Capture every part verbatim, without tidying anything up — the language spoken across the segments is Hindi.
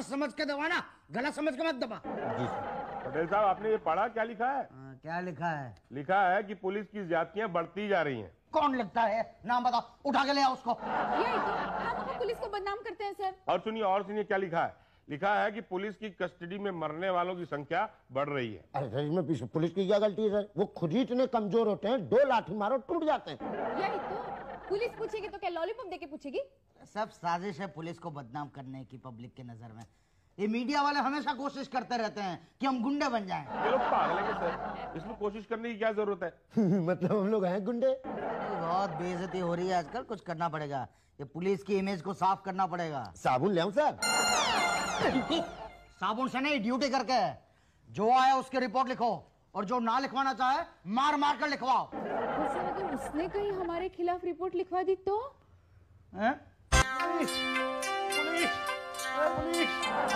समझ के दबाना, गलत समझ के मत दबा। जी पटेल साहब, आपने ये पढ़ा? क्या लिखा है? आ, क्या लिखा है? लिखा है कि पुलिस की ज्यादतियां बढ़ती जा रही हैं। कौन लिखता है? नाम बताओ, उठा के ले आओ उसको। यही तो, हम पुलिस को बदनाम करते हैं सर। और सुनिए और सुनिए क्या लिखा है। लिखा है कि पुलिस की कस्टडी में मरने वालों की संख्या बढ़ रही है। अरे सर, इसमें पुलिस की क्या गलती है सर? वो खुद ही इतने कमजोर होते हैं, दो लाठी मारो टूट जाते हैं। यही तो, पुलिस पूछेगी तो क्या लॉलीपॉप देके पूछेगी? सब साजिश है पुलिस को बदनाम करने की पब्लिक के नजर में। ये मीडिया वाले हमेशा कोशिश करते रहते हैं कि हम गुंडे बन जाएं। ये लोग पागल हैं सर, इसमें कोशिश करने की क्या जरूरत है? मतलब हम लोग हैं गुंडे? बहुत बेइज्जती हो रही है आजकल, कुछ करना पड़ेगा। ये पुलिस की इमेज को साफ करना पड़ेगा। साबुन ले आऊं सर? साबुन से नहीं, ड्यूटी करके। जो आया उसकी रिपोर्ट लिखो, और जो ना लिखवाना चाहे मार मार कर लिखवाओ। वैसे अगर उसने कहीं हमारे खिलाफ रिपोर्ट लिखवा दी तो? हैं? पुलिस, पुलिस, पुलिस,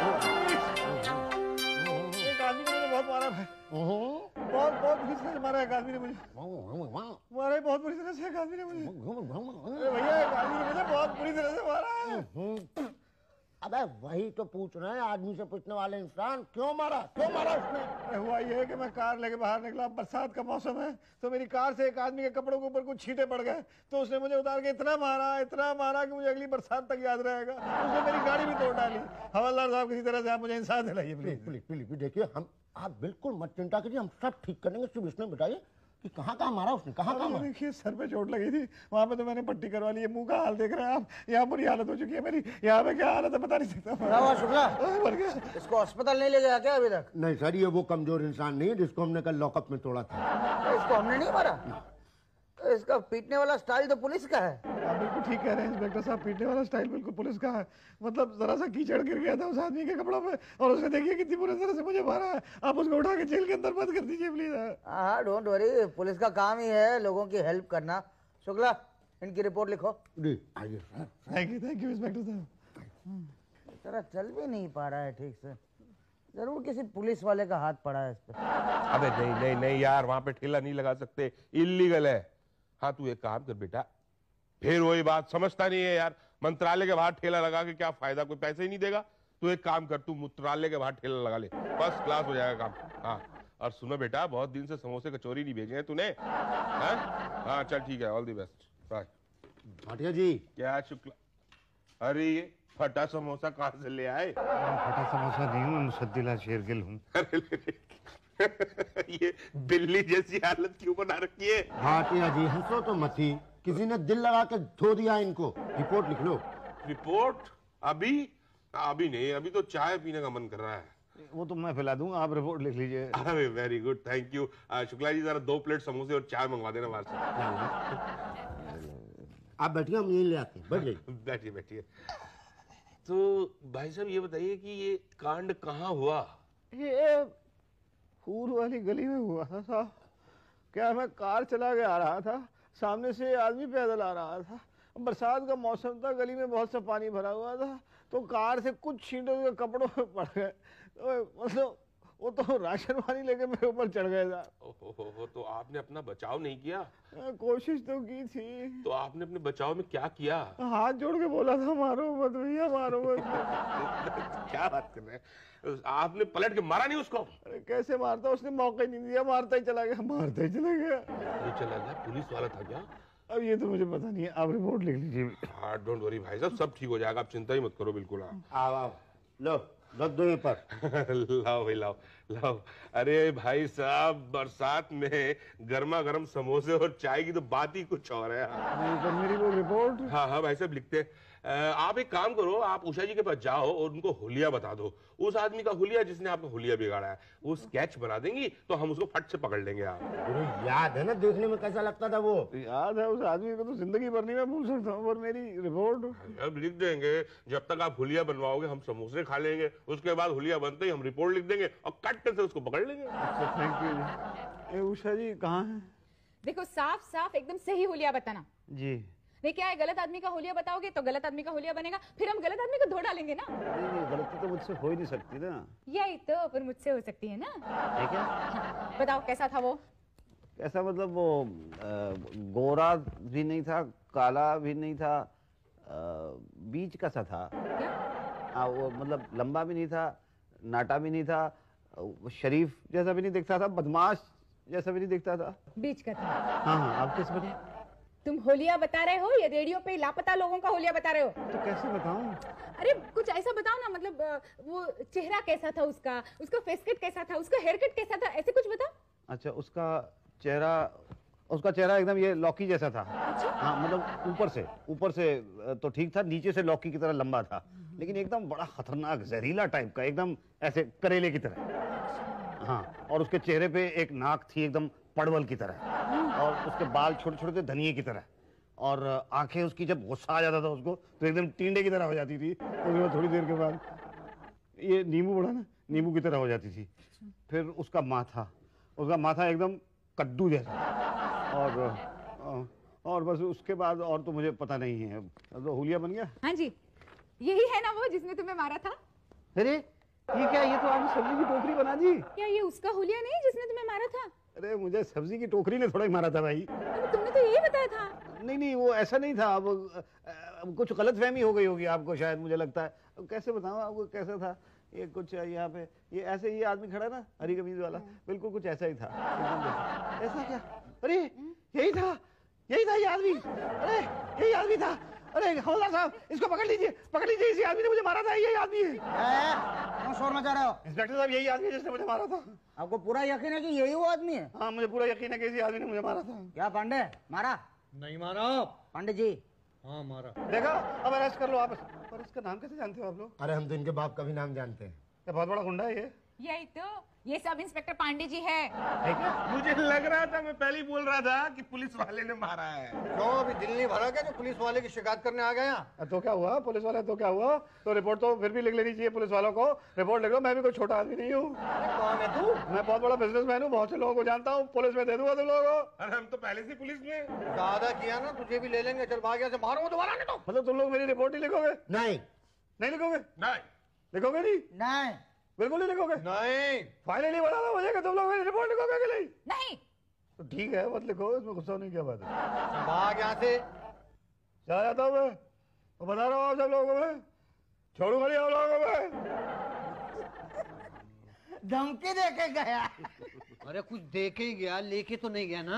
एक आदमी ने मुझे बहुत मारा है, बहुत बहुत बुरी तरह से मारा है। एक आदमी ने मुझे मारा है, बहुत बुरी तरह से। एक आदमी ने मुझे, अरे भैया एक आदमी ने मुझे बहुत बुरी तरह से मारा है। अबे वही तो पूछ रहे हैं आदमी से पूछने वाले इंसान, क्यों मारा, क्यों मारा उसने? हुआ ये है कि मैं कार लेके बाहर निकला, बरसात का मौसम है, तो मेरी कार से एक आदमी के कपड़ों के ऊपर कुछ छींटे पड़ गए, तो उसने मुझे उतार के इतना मारा इतना मारा कि मुझे अगली बरसात तक याद रहेगा। उसने मेरी गाड़ी भी तोड़ डाली। हवलदार साहब किसी तरह से आप मुझे इंसाफ दिलाइए प्लीज। प्लीज प्लीज देखिए, हम आप बिल्कुल मत चिंता कीजिए, हम सब ठीक करेंगे। सिर्फ इसमें बताइए कि कहाँ कहाँ मारा उसने, कहाँ कहाँ मारा? देखिए सर पे चोट लगी थी, वहाँ पे तो मैंने पट्टी करवा ली है। मुंह का हाल देख रहे हैं आप, यहाँ बुरी हालत हो चुकी है मेरी। यहाँ पे क्या हालत है बता नहीं सकता। शुक्ला, मर गया। इसको अस्पताल नहीं ले गया क्या अभी तक? नहीं सर, ये वो कमजोर इंसान नहीं है जिसको हमने कल लॉकअप में तोड़ा था। इसको हमने नहीं मारा। इसका पीटने वाला स्टाइल तो पुलिस का है। आप बिल्कुल ठीक कह रहे हैं इंस्पेक्टर साहब, पीटने वाला स्टाइल बिल्कुल पुलिस का है। मतलब जरा सा कीचड़ गिर गया था उस आदमी के कपड़ों पे, और उसने देखिए कितनी बुरी तरह से मुझे मारा है। आप उसको उठा के जेल के अंदर बंद कर दीजिए प्लीज। हाँ डोंट वरी, पुलिस का काम ही है लोगों की हेल्प करना। शुक्ला, इनकी रिपोर्ट लिखो। जी आइए sir. Thank you thank you inspector साहब। तेरा चल भी नहीं पा रहा है ठीक से, जरूर किसी पुलिस वाले का हाथ पड़ा है इस पे। अबे नहीं नहीं नहीं यार, वहां पे ठेला नहीं लगा सकते, इलीगल है। हाँ तू एक काम कर बेटा, फिर वही बात, समझता नहीं है यार। मंत्रालय के बाहर ठेला लगा के क्या फायदा, कोई पैसे ही नहीं देगा। तू एक काम कर, तू मंत्रालय के बाहर ठेला लगा ले, फर्स्ट क्लास हो जाएगा काम। हाँ और सुनो बेटा, बहुत दिन से समोसे कचौरी नहीं भेजे हैं तूने। हाँ हाँ चल ठीक है, all the best, bye. Bhatia ji. क्या शुक्ला, अरे ये फटा समोसा कहाँ से ले आए? फटा समोसा नहीं हूँ, मुसद्दिला शेरगिल हूँ। ये बिल्ली जैसी हालत क्यों बना रखी है? भाटिया जी हंसो तो मती, किसी ने दिल लगा के धो दिया इनको। रिपोर्ट लिख लो। रिपोर्ट? अभी अभी नहीं, अभी तो चाय पीने का मन कर रहा है। वो तो मैं पिला दूंगा, आप रिपोर्ट लिख लीजिए। अरे very good, thank you. Shukla ji जरा दो प्लेट समोसे और चाय मंगवा देना बाहर से। आप बैठिए, हम यही ले आते हैं, बैठ जाइए। बैठिए बैठिए। तो भाई साहब ये बताइए कि ये कांड कहाँ हुआ? ये फूल वाली गली में हुआ था साहब। क्या मैं कार चला के आ रहा था, सामने से आदमी पैदल आ रहा था, बरसात का मौसम था, गली में बहुत सा पानी भरा हुआ था, तो कार से कुछ छींटे उसके कपड़ों में पड़ गए। तो मतलब वो तो राशन पानी लेके मेरे ऊपर चढ़ गया था। ओहो, तो आपने अपना बचाव नहीं किया? कोशिश तो की थी। तो आपने अपने बचाव में क्या किया? हाथ जोड़ के बोला था मारो मत भैया, मारो मत। क्या बात कर रहे हैं, आपने पलट के मारा नहीं उसको? अरे कैसे मारता, उसने मौका ही नहीं दिया, मारता ही चला गया, मारता ही चला गया। ये चला गया, पुलिस वाला था क्या? अब ये तो मुझे पता नहीं है, आप रिपोर्ट लिख लीजिए। हाँ डोंट वरी भाई साहब, सब ठीक हो जाएगा, आप चिंता ही मत करो बिल्कुल। हाँ आओ आओ, लो रख दो ये पर। लाओ भाई लाओ लाओ। अरे भाई साहब, बरसात में गर्मा गर्म समोसे और चाय की तो बात ही कुछ और है। तो मेरी वो रिपोर्ट। हाँ हाँ भाई साहब लिखते हैं। आप एक काम करो, आप उषा जी के पास जाओ और उनको हुलिया बता दो, उस आदमी का हुलिया जिसने आपका हुलिया बिगाड़ा है। वो स्केच बना देंगी तो हम उसको फट से पकड़ लेंगे। आप याद है ना देखने में कैसा लगता था वो? याद है, उस आदमी को तो जिंदगी भर नहीं मैं भूल सकता हूँ, पर मेरी रिपोर्ट अब लिख देंगे। जब तक आप हुलिया बनवाओगे हम समोसे खा लेंगे, उसके बाद हुलिया बनते ही हम रिपोर्ट लिख देंगे और कट से उसको पकड़ लेंगे। अच्छा थैंक यू। ए उषा जी कहाँ है? देखो साफ साफ एकदम सही हुलिया बताना जी। नहीं क्या है, गलत आदमी का हुलिया बताओगे तो गलत आदमी का हुलिया बनेगा, फिर हम गलत आदमी को धो डालेंगे ना। नहीं नहीं, गलती तो मुझसे हो ही नहीं सकती ना। यही तो, पर मुझसे हो सकती है ना। ठीक है हाँ, बताओ कैसा था वो? कैसा मतलब वो आ, गोरा भी नहीं था, काला भी नहीं था, आ, बीच का सा था। क्या? हाँ वो मतलब लंबा भी नहीं था, नाटा भी नहीं था, वो शरीफ जैसा भी नहीं दिखता था, बदमाश जैसा भी नहीं दिखता था। बीच का था। हाँ हाँ, आप कैसे बने? तुम होलिया बता रहे हो या रेडियो पे लापता लोगों का होलिया बता रहे हो? तो कैसे बताऊं? अरे कुछ ऐसा बताओ ना, मतलब अ, वो चेहरा कैसा था उसका, उसका फेस कट कैसा था, उसका हेयर कट कैसा था, ऐसे कुछ बताओ। अच्छा, उसका चेहरा उसका चेहरा एकदम ये लौकी जैसा था। हाँ मतलब ऊपर से ऊपर से तो ठीक था, नीचे से लौकी की तरह लंबा था, लेकिन एकदम बड़ा खतरनाक जहरीला टाइप का, एकदम ऐसे करेले की तरह। हाँ, और उसके चेहरे पे एक नाक थी एकदम परवल की तरह, और उसके बाल छोटे छोटे थे धनिये की तरह, और आंखें उसकी जब गुस्सा आ जाता था उसको तो एकदम टींडे की तरह हो जाती थी। उसके बाद थोड़ी देर के बाद ये नींबू बड़ा ना, नींबू की तरह हो जाती थी। फिर उसका माथा उसका माथा एकदम कद्दू जैसा, और और बस उसके बाद और तो मुझे पता नहीं है। तो हुलिया बन गया। हाँ जी, यही है ना वो जिसने तुम्हें मारा था? अरे ये क्या, ये तो आपने सब्जी की टोकरी बना दी। क्या ये उसका होलिया नहीं जिसने तुम्हें मारा था? अरे मुझे सब्जी की टोकरी ने थोड़ा ही मारा था भाई। अरे तुमने तो यही बताया था। नहीं नहीं, वो ऐसा नहीं था। अब अब कुछ गलतफहमी हो गई होगी आपको शायद, मुझे लगता है। अब कैसे बताऊं आपको कैसा था? ये कुछ यहाँ पे ये ऐसे ये आदमी खड़ा ना, हरी कमीज वाला, बिल्कुल कुछ ऐसा ही था एकदम। ऐसा क्या? अरे यही था, यही था ये आदमी। अरे यही आदमी था। अरे हवलदार साहब, इसको पकड़ लीजिए, पकड़ लीजिए, इसी आदमी ने मुझे मारा था, यही आदमी है। क्यों शोर मचा रहे हो? इंस्पेक्टर साहब, यही आदमी है जिसने मुझे मारा था। आपको पूरा यकीन है कि यही वो आदमी है? हाँ, मुझे पूरा यकीन है कि इसी आदमी ने मुझे मारा था। क्या पांडे मारा? नहीं मारा। पांडे जी हाँ मारा। देखा, अब अरेस्ट कर लो आप। पर इसका नाम कैसे जानते हो आप लोग? अरे हम तो इनके बाप का भी नाम जानते हैं। ये बहुत बड़ा गुंडा है ये। यही तो, ये सब इंस्पेक्टर पांडे जी है। मुझे लग रहा था, मैं पहले ही बोल रहा था कि पुलिस वाले ने मारा है। क्यों अभी दिल नहीं भरा क्या जो पुलिस वाले की शिकायत करने आ गए यहाँ? तो क्या हुआ पुलिस वाले, तो क्या हुआ? तो रिपोर्ट तो फिर भी लिख लेनी चाहिए पुलिस वालों को। रिपोर्ट लिख लो, मैं भी कोई छोटा आदमी नहीं हूँ। कौन है तू? मैं बहुत बड़ा बिजनेसमैन हूँ, बहुत से लोगों को जानता हूँ, पुलिस में दे दूंगा तुम लोगों को। अरे हम तो पहले से पुलिस में। ज्यादा किया ना, तुझे भी ले लेंगे। चल भाग यहाँ से, मारो दोबारा नहीं तो। मतलब तुम लोग मेरी रिपोर्ट ही लिखोगे? नहीं नहीं लिखोगे? नहीं लिखोगे नहीं? नहीं बिल्कुल नहीं लिखोगे? नहीं फाइनली बताना मुझे कि तुम लोग मेरी रिपोर्ट लिखोगे कि नहीं? नहीं। तो ठीक है, मत लिखो, इसमें गुस्सा नहीं, क्या बात है। भाग यहाँ से। चला जाता हूँ मैं, तो बता रहा हूँ आप सब लोगों को, मैं छोड़ूंगा नहीं आप लोगों को मैं। धमकी दे के गया। अरे कुछ दे के ही गया, लेके तो नहीं गया ना।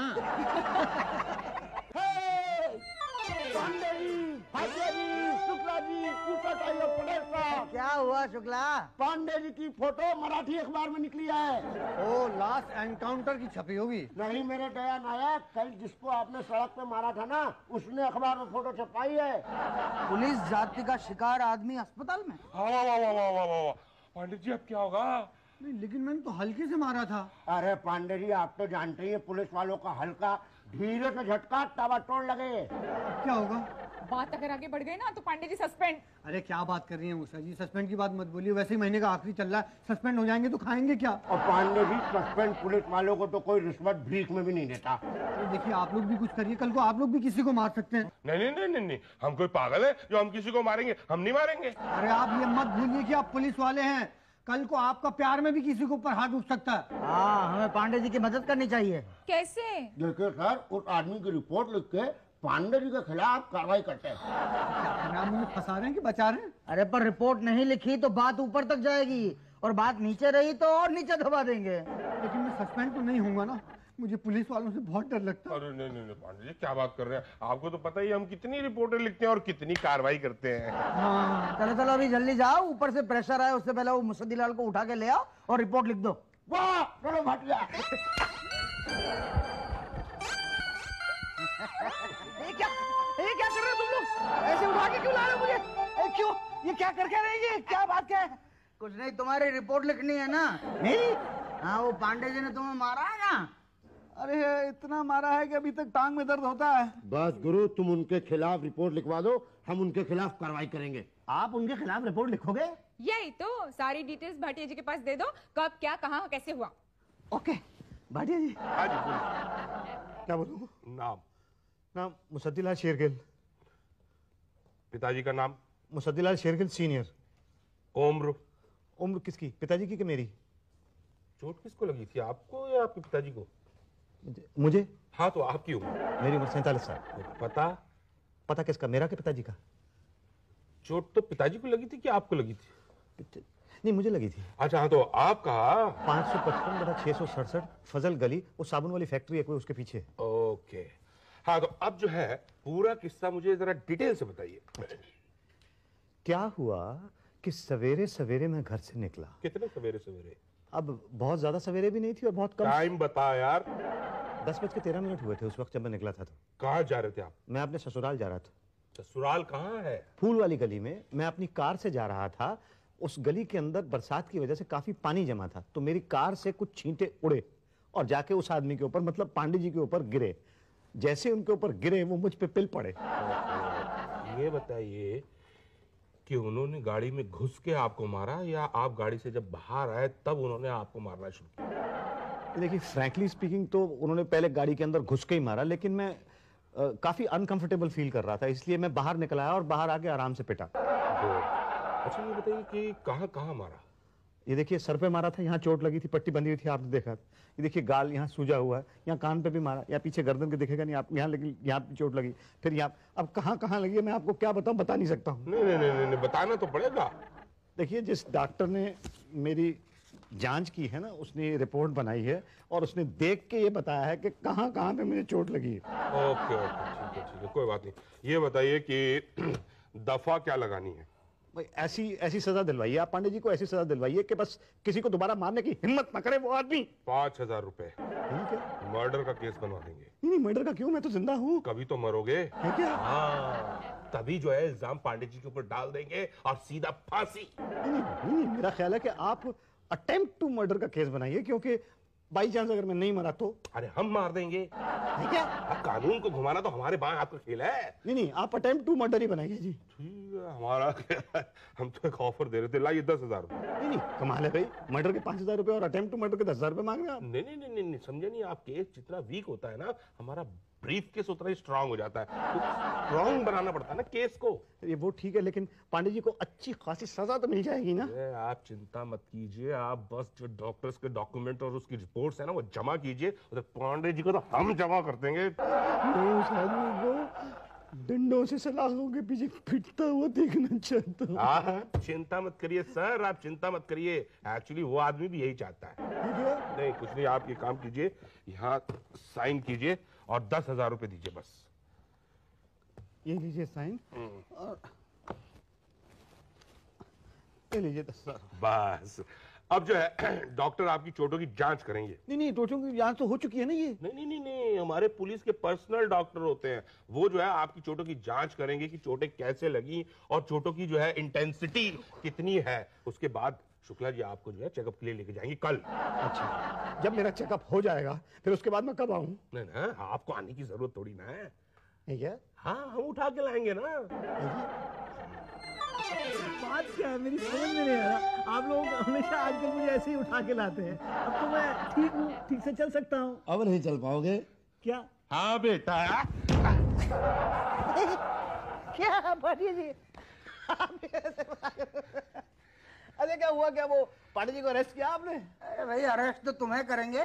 पांडे जी, भाटिया जी, शुक्ला जी, ऊपर चाहिए पुलिस साहब। क्या हुआ शुक्ला? पांडे जी की फोटो मराठी अखबार में निकली है। ओ लास्ट एनकाउंटर की छपी होगी। नहीं मेरे दया नायक, कल जिसको आपने सड़क पे मारा था ना, उसने अखबार में फोटो छपाई है। पुलिस जाति का शिकार आदमी अस्पताल में। वाह वाह वाह वाह वाह वाह। पंडित जी अब क्या होगा? नहीं लेकिन मैंने तो हल्के से मारा था। अरे पांडे जी, आप तो जानते ही हैं पुलिस वालों का हल्का धीरे से झटका तवा तोड़ लगे। अब क्या होगा? बात अगर आगे बढ़ गई ना तो पांडे जी सस्पेंड। अरे क्या बात कर रही हैं मूसा जी, सस्पेंड की बात मत बोलिए। वैसे ही महीने का आखिरी चल रहा है, सस्पेंड हो जाएंगे तो खाएंगे क्या? और पांडे जी, सस्पेंड पुलिस वालों को तो कोई रिश्वत भीख में भी नहीं देता। अरे देखिए, आप लोग भी कुछ करिए, कल को आप लोग भी किसी को मार सकते हैं। नहीं नहीं नहीं नहीं नहीं, हम कोई पागल है जो हम किसी को मारेंगे? हम नहीं मारेंगे। अरे आप ये मत भूलिए कि आप पुलिस वाले हैं, कल को आपका प्यार में भी किसी के ऊपर हाथ उठ सकता है। हाँ, हमें पांडे जी की मदद करनी चाहिए। कैसे? देखिए सर, उस आदमी की रिपोर्ट लिख के पांडे जी के खिलाफ कार्रवाई करते हैं। क्या आप मुझे फंसा रहे हैं कि बचा रहे हैं? अरे पर रिपोर्ट नहीं लिखी तो बात ऊपर तक जाएगी, और बात नीचे रही तो और नीचे दबा देंगे। लेकिन मैं सस्पेंड तो नहीं होऊंगा ना, मुझे पुलिस वालों से बहुत डर लगता है। अरे नहीं नहीं नहीं पांडे जी, क्या बात कर रहे हैं? आपको तो पता ही है हम कितनी रिपोर्टें लिखते हैं और कितनी कार्रवाई करते हैं। हाँ चलो चलो अभी जल्दी जाओ, ऊपर से प्रेशर आए उससे पहले वो मुसद्दीलाल को उठा के ले आओ और रिपोर्ट लिख दो। वाह, चलो भाटिया। ये क्या ये क्या कर रहे हो तुम लोग? ऐसे उठा के क्यों ला रहे हो मुझे? ए, क्यों? ये क्या करके रहेंगे? क्या बात क्या है? कुछ नहीं, तुम्हारी रिपोर्ट लिखनी है ना? मेरी? हाँ, वो पांडे जी ने तुम्हें मारा है ना? अरे इतना मारा है कि अभी तक टांग में दर्द होता है। बस गुरु, तुम उनके खिलाफ रिपोर्ट लिखवा दो, हम उनके खिलाफ कार्रवाई करेंगे। आप उनके खिलाफ रिपोर्ट लिखोगे? यही तो, सारी डिटेल्स भाटिया जी के पास दे दो, कब क्या कहाँ कैसे हुआ। ओके भाटिया जी। हाँ जी बोलिए। क्या बोलूँ? नाम? नाम मुसद्दीलाल शेरगिल। पिताजी का नाम? मुसद्दीलाल शेरगिल सीनियर। उम्र? उम्र किसकी, पिताजी की कि मेरी? चोट किसको लगी थी, आपको या आपके पिताजी को? मुझे? हाँ तो आपकी उम्र? मेरी उम्र सैंतालीस साल। पता? पता किसका, मेरा कि पिताजी का? चोट तो पिताजी को लगी थी कि आपको लगी थी? नहीं, मुझे लगी थी। अच्छा हाँ, तो आपका पाँच सौ पचपन बटा छह सौ सड़सठ फजल गली, वो साबुन वाली फैक्ट्री है कोई, उसके पीछे। ओके हाँ, तो अब जो है पूरा किस्सा मुझे जरा डिटेल से बताइए। क्या हुआ कि सवेरे सवेरे मैं घर से निकला। कितने सवेरे सवेरे? अब बहुत ज्यादा सवेरे भी नहीं थी और बहुत कम। टाइम बता यार। दस बज के तेरह मिनट हुए थे उस वक्त जब मैं निकला था। तो कहाँ जा रहे थे आप? मैं अपने ससुराल जा रहा था। ससुराल कहाँ है? फूल वाली गली में। मैं अपनी कार से जा रहा था। उस गली के अंदर बरसात की वजह से काफी पानी जमा था, तो मेरी कार से कुछ छींटे उड़े और जाके उस आदमी के ऊपर, मतलब पांडे जी के ऊपर गिरे। जैसे उनके ऊपर गिरे वो मुझ पे पिल पड़े। ये बताइए कि उन्होंने गाड़ी में घुस के आपको मारा या आप गाड़ी से जब बाहर आए तब उन्होंने आपको मारना शुरू किया? देखिए, फ्रैंकली स्पीकिंग तो उन्होंने पहले गाड़ी के अंदर घुस के ही मारा, लेकिन मैं आ, काफी अनकंफर्टेबल फील कर रहा था, इसलिए मैं बाहर निकल आया और बाहर आके आराम से पिटा। अच्छा ये बताइए कि कहाँ कहाँ मारा? ये देखिए, सर पे मारा था, यहाँ चोट लगी थी, पट्टी बंधी हुई थी, आपने देखा। ये देखिए गाल यहाँ सूजा हुआ है, यहाँ कान पे भी मारा, या पीछे गर्दन के दिखेगा नहीं आप, यहाँ लगी, यहाँ पे चोट लगी, फिर यहाँ। अब कहाँ कहाँ लगी है मैं आपको क्या बताऊँ, बता नहीं सकता हूँ। नहीं नहीं नहीं, नहीं बताना तो पड़ेगा। देखिए, जिस डॉक्टर ने मेरी जांच की है ना, उसने रिपोर्ट बनाई है और उसने देख के ये बताया है कि कहाँ कहाँ पे मुझे चोट लगी है। ओके ओके, ठीक है ठीक है, कोई बात नहीं। ये बताइए कि दफा क्या लगानी है? भाई ऐसी ऐसी सजा दिलवाइए आप पांडे जी को, ऐसी सजा दिलवाइए कि बस किसी को दोबारा मारने की हिम्मत ना करे वो आदमी। पांच हजार रुपए ठीक है। मर्डर का केस बनवा देंगे। नहीं नहीं, मर्डर का क्यों, मैं तो जिंदा हूँ। कभी तो मरोगे। है क्या? हाँ, तभी जो है इल्जाम पांडे जी के ऊपर डाल देंगे और सीधा फांसी। नहीं नहीं नहीं, मेरा ख्याल है कि आप अटेम्प्ट टू मर्डर का केस बनाइए, क्योंकि बाई चांस अगर मैं नहीं मरा तो। अरे हम मार देंगे। है क्या? अब कानून को घुमाना तो हमारे बाएं हाथ का खेल है। नहीं नहीं, आप अटेम्प्ट टू मर्डर ही बनाइए जी। ठीक है, हमारा क्या है? हम तो एक ऑफर दे रहे थे, लाइए दस हजार रुपए। नहीं नहीं, कमाल है भाई, मर्डर के पांच हजार रुपए और अटेम्प्ट टू मर्डर के दस हजार रुपए मांग रहे हैं आप। नहीं नहीं नहीं नहीं, समझे नहीं आप? केस जितना वीक होता है ना, हमारा ब्रीफ केस उतना ही स्ट्रांग हो जाता है। तो स्ट्रांग बनाना पड़ता है ना केस को। ये वो ठीक है, लेकिन पांडे जी को अच्छी खासी सजा तो मिल जाएगी ना। अरे आप चिंता मत कीजिए, आप बस जो डॉक्टर्स के डॉक्यूमेंट और उसकी रिपोर्ट्स है ना वो जमा कीजिए, उधर पांडे जी को तो हम जमा कर देंगे। मैं उस आदमी को डंडों से सलाखों के पीछे फिटता हुआ देखना चाहता हूँ। हाँ, चिंता मत करिए सर, आप चिंता मत करिए। एक्चुअली वो आदमी भी यही चाहता है। नहीं कुछ नहीं, आप ये काम कीजिए, यहाँ साइन कीजिए और दस हजार रुपए दीजिए बस। ये लीजिए साइन और ये लीजिए दस हजार। बस अब जो है डॉक्टर आपकी चोटों की जांच करेंगे। नहीं नहीं, चोटों की जांच तो हो चुकी है ना ये। नहीं नहीं नहीं नहीं, हमारे पुलिस के पर्सनल डॉक्टर होते हैं, वो जो है आपकी चोटों की जांच करेंगे कि चोटें कैसे लगी और चोटों की जो है इंटेंसिटी कितनी है। उसके बाद शुक्ला जी आपको जो है चेकअप के लिए लेके जाएंगे कल। अच्छा, जब मेरा चेकअप हो जाएगा फिर उसके बाद मैं कब आऊँ? नहीं ना, आपको आने की जरूरत थोड़ी ना है। है क्या? हाँ, हम उठा के लाएंगे ना। बात क्या है मेरी समझ में नहीं आ रहा, आप लोग हमेशा आजकल मुझे ऐसे ही उठा के लाते हैं। अब तो मैं ठीक हूँ, ठीक से चल सकता हूँ। अब नहीं चल पाओगे। क्या हाँ बेटा। क्या पांडे जी? अरे क्या हुआ, क्या वो पांडे जी को अरेस्ट किया आपने? अरे भाई अरेस्ट तो तुम्हें करेंगे।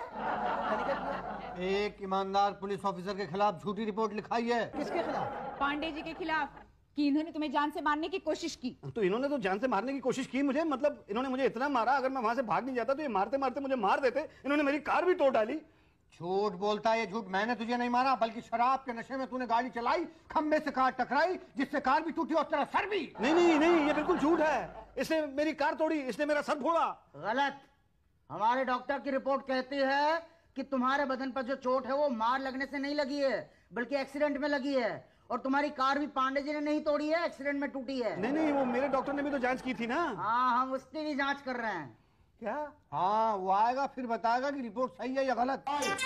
एक ईमानदार पुलिस ऑफिसर के खिलाफ झूठी रिपोर्ट लिखाई है। किसके खिलाफ? पांडे जी के खिलाफ कि इन्होंने तुम्हें जान से मारने की कोशिश की। तो इन्होंने तो जान से मारने की कोशिश की मुझे, मतलब इन्होंने मुझे इतना मारा, अगर मैं वहां से भाग नहीं जाता तो ये मारते मारते मुझे मार देते। इन्होंने मेरी कार भी तोड़ डाली। झूठ बोलता है ये, झूठ। मैंने तुझे नहीं मारा, बल्कि शराब के नशे में तूने गाड़ी चलाई, खंबे से कार टकराई, जिससे कार भी टूटी और तेरा सर भी। नहीं नहीं नहीं, ये बिल्कुल झूठ है। इसने मेरी कार तोड़ी, इसने मेरा सर फोड़ा। गलत। हमारे डॉक्टर की रिपोर्ट कहती है कि तुम्हारे बदन पर जो चोट है वो मार लगने से नहीं लगी है, बल्कि एक्सीडेंट में लगी है। और तुम्हारी कार भी पांडे जी ने नहीं तोड़ी है, एक्सीडेंट में टूटी है। नहीं नहीं, वो मेरे डॉक्टर ने भी तो जांच की थी ना। हाँ, हम उसकी भी जांच कर रहे हैं। क्या? हाँ, वो आएगा फिर बताएगा कि रिपोर्ट सही है या गलत।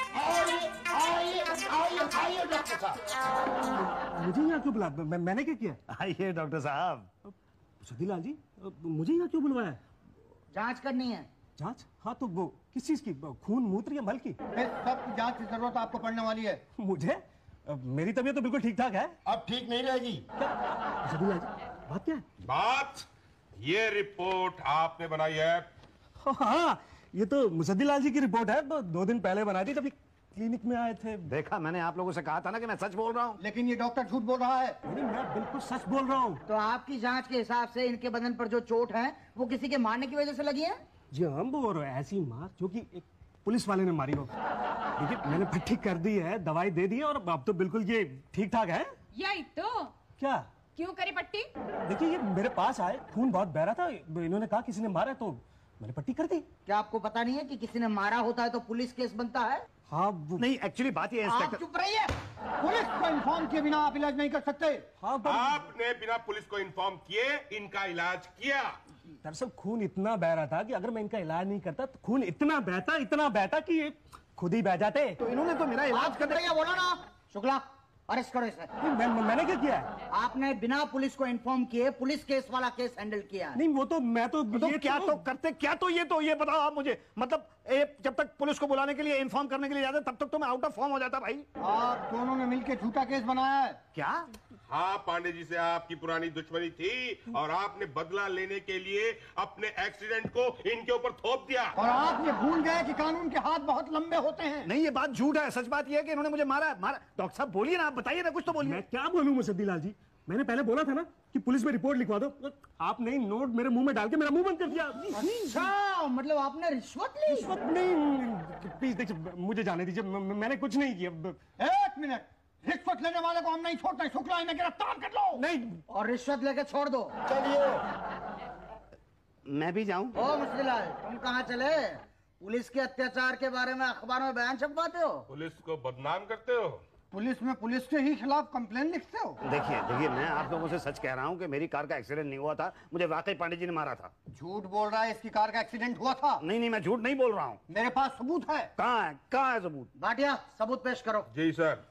मुझे यहाँ क्यों बुला, मैं, मैंने क्या किया? आइए डॉक्टर साहब। सतीलाल जी, मुझे यहाँ क्यों बुलवाया? जांच करनी है। जांच? हाँ तो वो किस चीज की, खून मूत्र या मल की? इस सब की जांच की जरूरत आपको पड़ने वाली है। मुझे? मेरी तबीयत तो बिल्कुल ठीक ठाक है। अब ठीक नहीं रहेगी। सतीलाल जी, बात क्या है? बात ये रिपोर्ट आपने बनाई है? हाँ, ये तो मुसद्दीलाल जी की रिपोर्ट है, दो दिन पहले बनाई थी, जब क्लिनिक में आए थे। देखा, मैंने आप लोगों से कहा था ना कि मैं सच बोल रहा हूँ। लेकिन ये डॉक्टर झूठ बोल रहा है। नहीं, मैं बिल्कुल सच बोल रहा हूँ। तो आपकी जांच के हिसाब से इनके बदन पर जो चोट है वो किसी के मारने की वजह से लगी है? जी हाँ, वो ऐसी मार जो कि एक पुलिस वाले ने मारी हो। देखिए, मैंने पट्टी कर दी है, दवाई दे दी है और अब तो बिल्कुल ये ठीक ठाक है। यही तो। क्या? क्यों करी पट्टी? देखिए, ये मेरे पास आए, खून बहुत बह रहा था, इन्होंने कहा किसी ने मारा है, तो मैंने पट्टी कर दी। क्या आपको पता नहीं है कि किसी ने मारा होता है तो पुलिस केस बनता है? हाँ वो... नहीं, एक्चुअली बात ये है आप इंस्पेक्टर। चुप रहिए। पुलिस को इन्फॉर्म किए बिना आप इलाज नहीं कर सकते। हाँ पर... आपने बिना पुलिस को इन्फॉर्म किए इनका इलाज किया। दरअसल खून इतना बह रहा था कि अगर मैं इनका इलाज नहीं करता तो खून इतना बहता इतना बहता कि ये खुद ही बह जाते। तो इन्होंने तो मेरा इलाज आप चुप रहिए, बोलो ना। शुक्ला, अरेस्ट करो इसे। मैं, मैंने क्या किया है? आपने बिना पुलिस को इन्फॉर्म किए पुलिस केस वाला केस हैंडल किया है। नहीं, वो तो मैं तो, तो ये क्या तो करते, क्या तो ये तो ये बताओ आप मुझे, मतलब ए, जब तक पुलिस को बुलाने के लिए, इन्फॉर्म करने के लिए जाते तब तक तो मैं आउट ऑफ फॉर्म हो जाता भाई। आप दोनों ने मिलकर झूठा केस बनाया है। क्या? हाँ, पांडे जी से आपकी पुरानी दुश्मनी थी और आपने बदला लेने के लिए अपने एक्सीडेंट को इनके ऊपर थोप दिया। और आप ये भूल गए कि कानून के हाथ बहुत लंबे होते हैं। नहीं, ये बात झूठ है। सच बात ये है कि इन्होंने मुझे मारा है। मारा। डॉक्टर साहब बोलिए ना, आप बताइए ना, कुछ तो बोलिए। मैं क्या बोलूं मुसद्दीलाल जी, मैंने पहले बोला था ना कि पुलिस में रिपोर्ट लिखवा दो, आपने नोट मेरे मुंह में डाल के मेरा मुंह बंद कर दिया। अच्छा, मतलब आपने रिश्वत ली? रिश्वत नहीं, प्लीज देखिए, मुझे जाने दीजिए, मैंने कुछ नहीं किया। एक मिनट, रिश्वत लेने वाले को हम नहीं छोड़ते। शुक्ला, इन्हें गिरफ्तार कर लो। नहीं, और रिश्वत लेके छोड़ दो। चलिए। मैं भी जाऊं? ओ मुसद्दीलाल, तुम कहाँ चले? पुलिस के अत्याचार के बारे में अखबारों में बयान छपवाते हो? पुलिस को बदनाम करते हो? पुलिस में पुलिस के ही खिलाफ कंप्लेन लिखते हो? देखिए देखिए, मैं आप लोगों से सच कह रहा हूं कि मेरी कार का एक्सीडेंट नहीं हुआ था। मुझे वाकई पांडे जी ने मारा था। झूठ बोल रहा है, इसकी कार का एक्सीडेंट हुआ था। नहीं नहीं, मैं झूठ नहीं बोल रहा हूं। मेरे पास सबूत है। कहाँ है, कहाँ है सबूत? भाटिया, सबूत पेश करो। जी सर।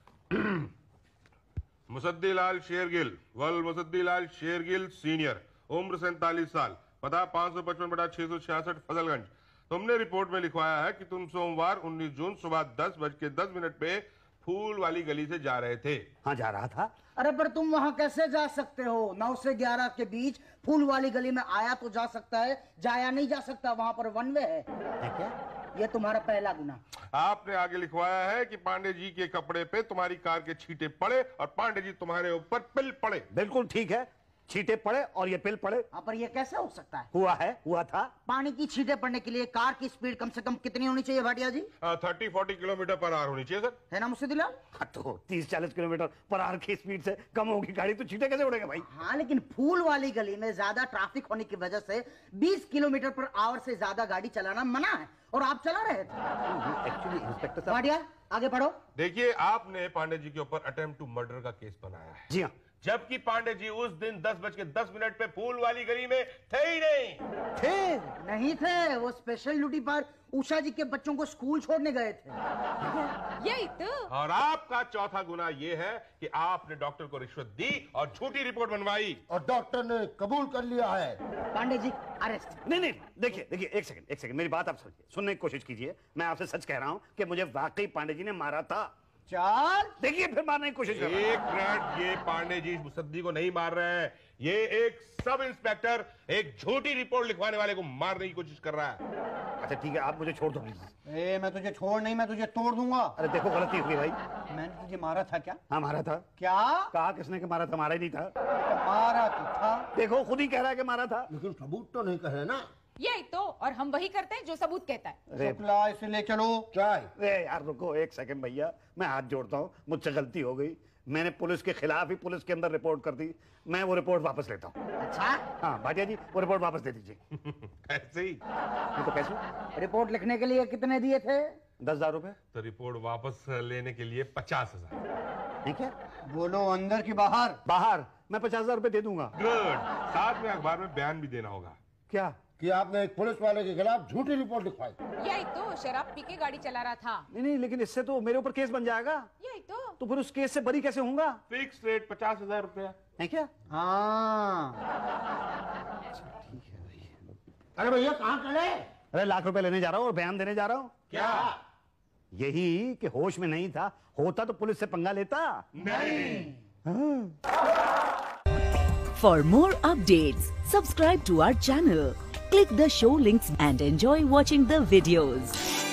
मुसद्दीलाल शेरगिल, वल मुसद्दीलाल शेरगिल सीनियर, उम्र सैंतालीस साल, पता पाँच सौ पचपन बटा छह सौ छियासठ फजलगंज। तुमने रिपोर्ट में लिखवाया है कि तुम सोमवार उन्नीस जून सुबह दस बज के दस मिनट पे फूल वाली गली से जा रहे थे। हाँ, जा रहा था। अरे पर तुम वहां कैसे जा सकते हो? नौ से ग्यारह के बीच फूल वाली गली में आया तो जा सकता है, जाया नहीं जा सकता, वहां पर वन वे है। है क्या? ये तुम्हारा पहला गुना। आपने आगे लिखवाया है कि पांडे जी के कपड़े पे तुम्हारी कार के छींटे पड़े और पांडे जी तुम्हारे ऊपर पिल पड़े। बिल्कुल ठीक है, छींटे पड़े और ये पिल पड़े। हाँ, पर ये कैसे हो सकता है? हुआ है, हुआ था। पानी की छींटे पड़ने के लिए कार की स्पीड कम से कम कितनी होनी चाहिए Bhatia ji? Thirty forty kilometre per hour होनी चाहिए सर। है ना मुसद्दीलाल? हाँ, तो तीस चालीस किलोमीटर पर आवर की स्पीड से कम होगी गाड़ी तो छींटे कैसे उड़ेगा भाई? हाँ, लेकिन फूल वाली गली में ज्यादा ट्रैफिक होने की वजह से बीस किलोमीटर पर आवर से ज्यादा गाड़ी चलाना मना है और आप चला रहे थे। एक्चुअली इंस्पेक्टर साहब। भाटिया, आगे बढ़ो। देखिए, आपने पांडे जी के ऊपर अटेम्प्ट टू मर्डर का केस बनाया है। जी हाँ। जबकि पांडे जी उस दिन दस बज के दस मिनट पे फूल वाली गली में थे ही नहीं। थे नहीं थे, वो स्पेशल ड्यूटी पर उषा जी के बच्चों को स्कूल छोड़ने गए थे। यही तो। और आपका चौथा गुना ये है कि आपने डॉक्टर को रिश्वत दी और झूठी रिपोर्ट बनवाई। और डॉक्टर ने कबूल कर लिया है। पांडे जी, अरेस्ट। नहीं नहीं, देखिए देखिए, एक सेकंड एक सेकंड, मेरी बात आप सुनिए, सुनने की कोशिश कीजिए। मैं आपसे सच कह रहा हूं कि मुझे वाकई पांडे जी ने मारा था। चाल, देखिए, फिर मारने की कोशिश कर रहा हूं। एक मिनट, ये पांडे जी मुसद्दी को नहीं मार रहे हैं, ये एक सब इंस्पेक्टर एक झूठी रिपोर्ट लिखवाने वाले को मारने की कोशिश कर रहा है। अच्छा ठीक है, आप मुझे छोड़ दो प्लीज। ए, मैं तुझे छोड़ नहीं, मैं तुझे तोड़ दूंगा। अरे देखो, गलती हुई भाई। मैंने तुझे मारा था क्या? हाँ, मारा था। क्या कहा किसने कि मारा था? मारा ही नहीं था। मारा तो था। देखो, खुद ही कह रहा है कि मारा था। लेकिन सबूत तो नहीं कह रहे ना। यही तो, और हम वही करते हैं जो सबूत कहता है। अरे शुक्ला, इसे ले चलो। चाय। अरे यार रुको एक सेकंड भैया, मैं हाथ जोड़ता हूँ, मुझसे गलती हो गई। मैंने पुलिस के खिलाफ ही पुलिस के अंदर रिपोर्ट कर दी। मैं वो रिपोर्ट वापस लेता हूँ। अच्छा, हाँ भाटिया जी, वो रिपोर्ट वापस दे दीजिए। ऐसे ही ये तो कैसे? रिपोर्ट लिखने के लिए कितने दिए थे? दस हजार रुपए। तो रिपोर्ट वापस लेने के लिए पचास हजार। ठीक है, बोलो अंदर की बाहर? बाहर। मैं पचास हजार रुपए दे दूंगा। गुड। साथ में अखबार में बयान भी देना होगा। क्या? कि आपने एक पुलिस वाले के खिलाफ झूठी रिपोर्ट लिखवाई। यही तो, शराब पी के गाड़ी चला रहा था। नहीं नहीं, लेकिन इससे तो मेरे ऊपर केस बन जाएगा। यही तो। तो फिर उस केस से बरी कैसे होऊंगा? फिक्स रेट पचास हजार रुपया है क्या? हाँ। ठीक है भाई। अरे भैया, कहाँ चले? अरे लाख रुपए लेने जा रहा हूँ और बयान देने जा रहा हूँ। क्या? यही कि होश में नहीं था, होता तो पुलिस से पंगा लेता। नहीं। For more updates, subscribe to our channel, click the show links and enjoy watching the videos.